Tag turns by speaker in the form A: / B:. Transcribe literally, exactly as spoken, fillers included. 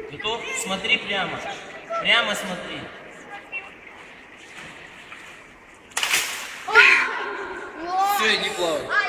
A: Готов? Смотри прямо. Прямо смотри.
B: Все, иди плавай.